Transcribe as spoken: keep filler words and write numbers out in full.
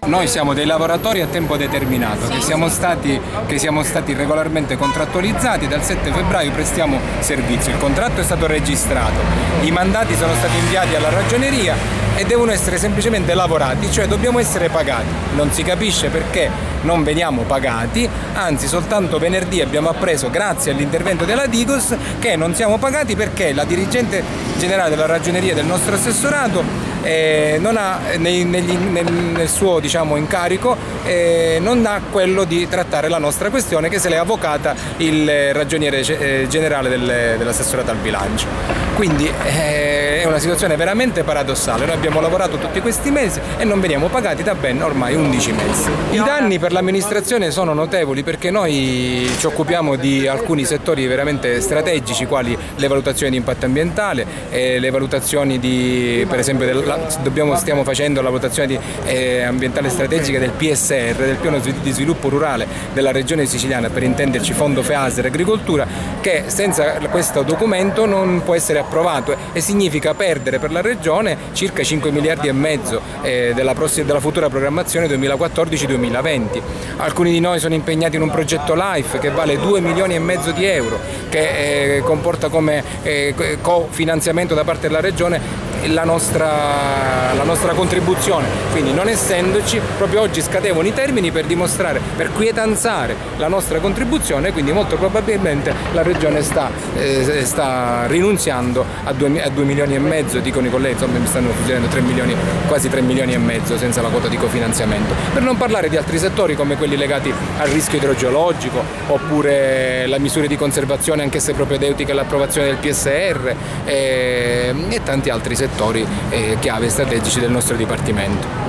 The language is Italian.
noi siamo dei lavoratori a tempo determinato, che siamo stati, che siamo stati regolarmente contrattualizzati, dal sette febbraio prestiamo servizio, il contratto è stato registrato, i mandati sono stati inviati alla ragioneria e devono essere semplicemente lavorati, cioè dobbiamo essere pagati. Non si capisce perché non veniamo pagati, anzi soltanto venerdì abbiamo appreso, grazie all'intervento della Digos, che non siamo pagati perché la dirigente generale della ragioneria del nostro assessorato eh, non ha nei, negli, nel, nel suo diciamo, incarico eh, non ha quello di trattare la nostra questione, che se l'è avvocata il ragioniere eh, generale del, dell'assessorato al bilancio. Quindi eh, è una situazione veramente paradossale. Noi abbiamo lavorato tutti questi mesi e non veniamo pagati da ben ormai undici mesi. I danni per l'amministrazione sono notevoli perché noi ci occupiamo di alcuni settori veramente strategici, quali le valutazioni di impatto ambientale, eh, le valutazioni di, per esempio, del, la, dobbiamo, stiamo facendo la valutazione di, eh, ambientale strategica del P S R, del piano di sviluppo rurale della regione siciliana, per intenderci Fondo FEASR Agricoltura, che senza questo documento non può essere approvato e significa perdere per la regione circa cinque miliardi e mezzo eh, della, prossima, della futura programmazione duemilaquattordici duemilaventi. Alcuni di noi sono impegnati in un progetto LIFE che vale due milioni e mezzo di euro, che eh, comporta come eh, cofinanziamento da parte della regione la nostra, la nostra contribuzione, quindi non essendoci, proprio oggi scadevano i termini per dimostrare, per quietanzare la nostra contribuzione, quindi molto probabilmente la regione sta, eh, sta rinunziando a due, a due milioni e mezzo, dicono i colleghi, insomma mi stanno chiedendo tre milioni, quasi tre milioni e mezzo senza la quota di cofinanziamento, per non parlare di altri settori come quelli legati al rischio idrogeologico oppure le misure di conservazione anche se propedeutiche all'approvazione del P S R eh, e tanti altri settori settori eh, chiave strategici del nostro Dipartimento.